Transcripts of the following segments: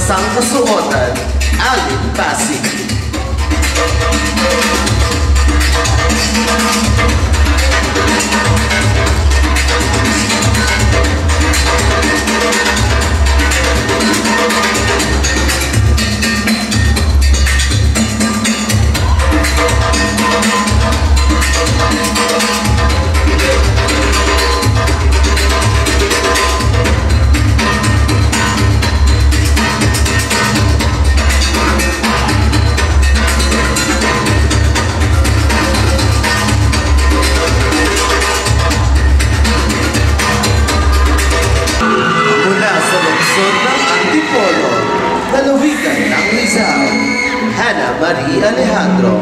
pambansang kasuotan, Alin Pasig. Lalawigan ng Rizal, Hannah Marie Alejandro.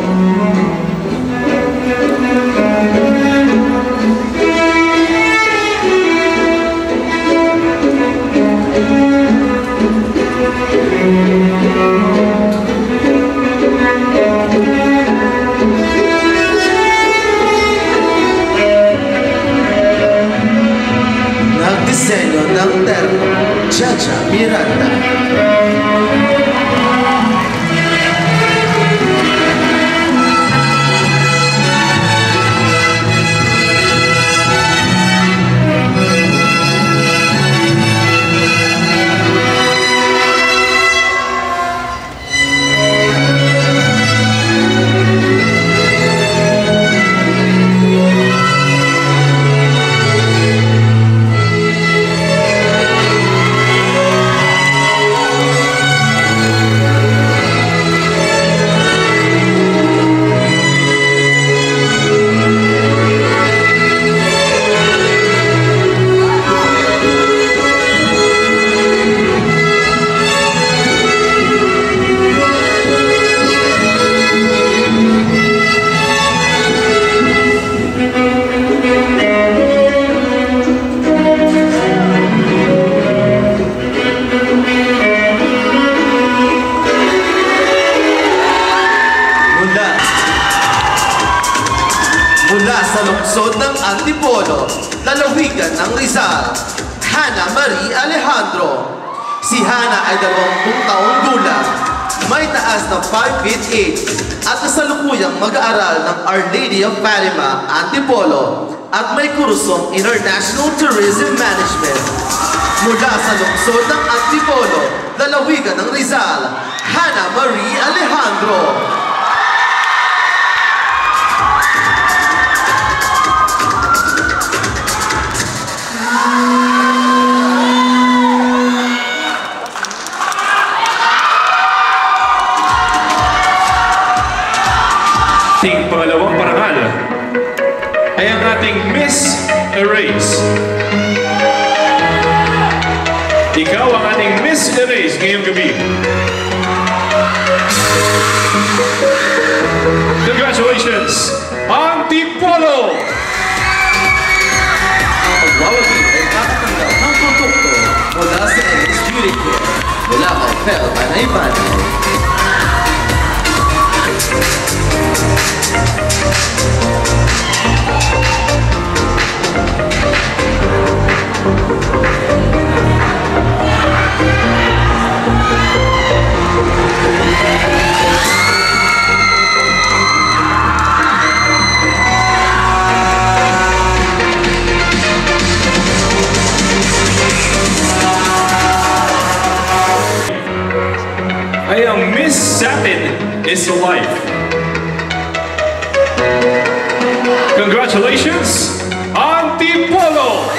Nagdisenyo ng terno, Chacha Miranda. Mula sa lungsod ng Antipolo, lalawigan ng Rizal, Hannah Marie Alejandro. Si Hannah ay 20 taong gulang, may taas na 5 feet 8 at kasalukuyang mag-aaral ng Our Lady of Fatima, Antipolo at may kursong International Tourism Management. Mula sa lungsod ng Antipolo, lalawigan ng Rizal, Hannah Marie Alejandro. Ating pangalawang parangal ay ang ating Miss Erase. Ikaw ang ating Miss Erase ngayong gabi. Congratulations, Antipolo! Ang magwawagi ay makatanggap ng produkto mula sa Ennis Beauty Care mula kay Fel Panaybanay. Ay ang Miss Satin is alive. Congratulations, Antipolo!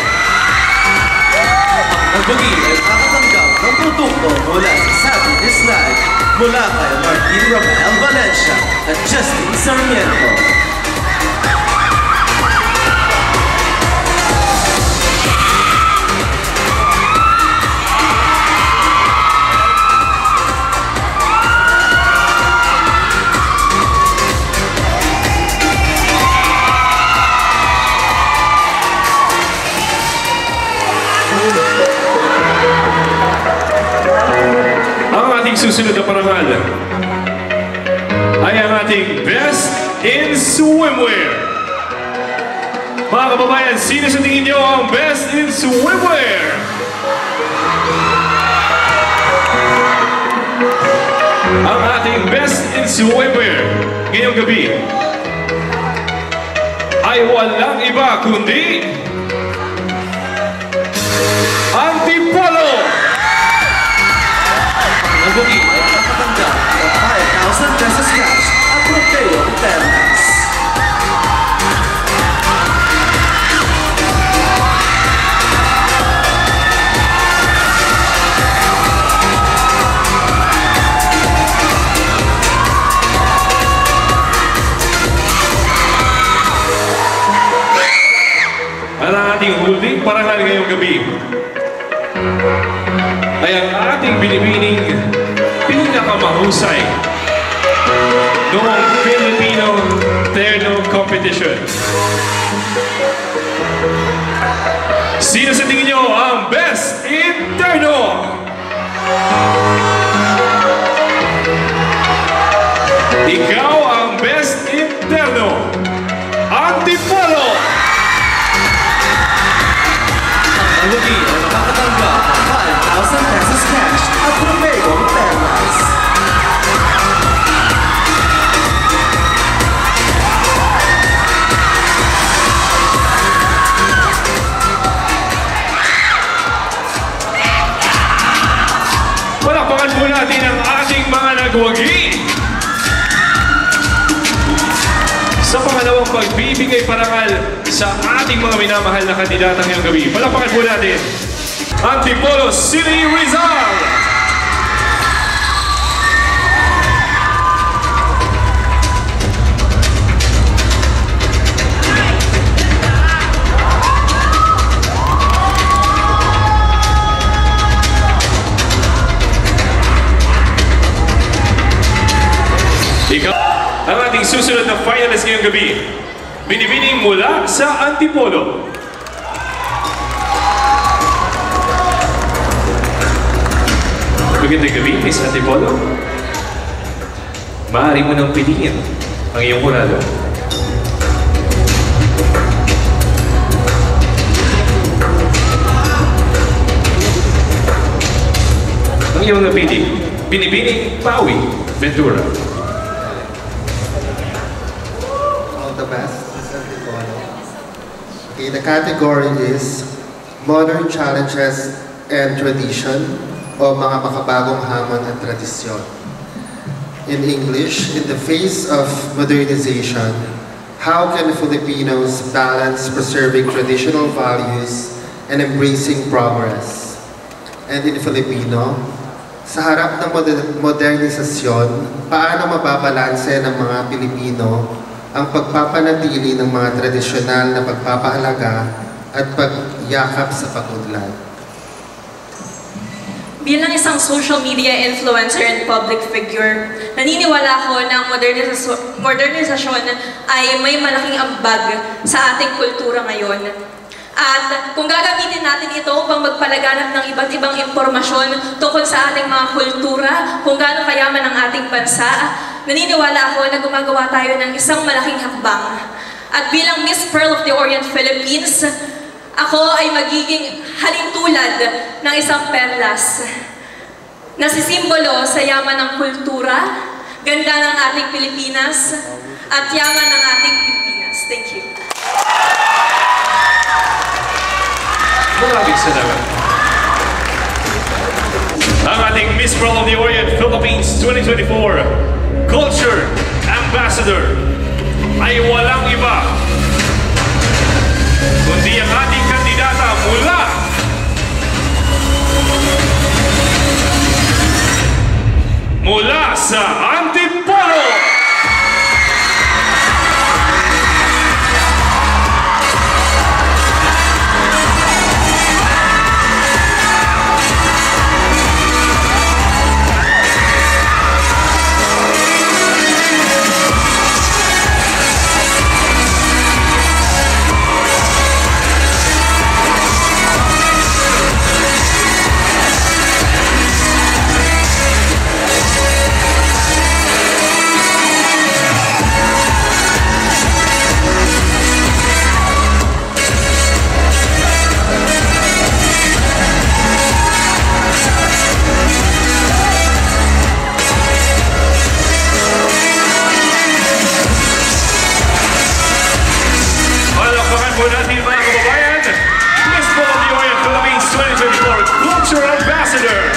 Ang nagbagi ay makatanggap ng produkto mula sa Satin is Life mula kay Martin Rafael Valencia at Justin Sarmiento. Ang ating susunod na parangal ay ang ating Best in Swimwear. Mga kababayan, sino sa tingin nyo ang Best in Swimwear? Ang ating best in swimwear ngayong gabi ay walang iba kundi Antipolo! Nabugi ay nakatanggap ng 5,000 pesos cash at trofeo perlas. Ang ating huling parangal ngayong gabi ay ang ating binibining pinakamahusay noong Filipino Terno Competition. Sino sa tingin nyo ang best in Terno? Ikaw ang best in Terno, Antipolo! Nabugi ay makakatanggap ng 5,000 pesos cash at trofeo perlas. Palakpakan po natin ang ating mga nagwagi sa pangalawang pagbibigay parangal sa ating mga minamahal na kandidata ngayong gabi. Palakpakan po natin Antipolo City, Rizal! Ikaw ang ating susunod na finalist ngayong gabi. Binibining mula sa Antipolo. Magandang gabi, Miss Antipolo. Maaari mo nang piliin ang iyong kurado. Ang iyong napili, Binibining Pawi Ventura. The best is Antipolo. Okay, the category is Modern Challenges and Tradition o mga makabagong hamon at tradisyon. In English, in the face of modernization, how can Filipinos balance preserving traditional values and embracing progress? And in Filipino, sa harap ng modernisasyon, paano mababalanse ng mga Pilipino ang pagpapanatili ng mga tradisyonal na pagpapahalaga at pagyakap sa pag-unlad? Bilang isang social media influencer and public figure, naniniwala ko na ang modernisasyon ay may malaking ambag sa ating kultura ngayon. At kung gagamitin natin ito upang magpalaganap ng iba't ibang impormasyon tungkol sa ating mga kultura, kung gaano kayaman ang ating bansa, naniniwala ako na gumagawa tayo ng isang malaking hakbang. At bilang Miss Pearl of the Orient Philippines, ako ay magiging halintulad ng isang perlas na sisimbolo sa yaman ng kultura, ganda ng ating Pilipinas, at yaman ng ating Pilipinas. Thank you. Maraming salamat. Ang ating Miss Pearl of the Orient Philippines 2024 Culture Ambassador ay walang iba kundi ang ating kandidata mula sa Antipolo! Pakinggan po natin mga kababayan, Miss Paul of the Orient Philippines 2024 Cultural Ambassador,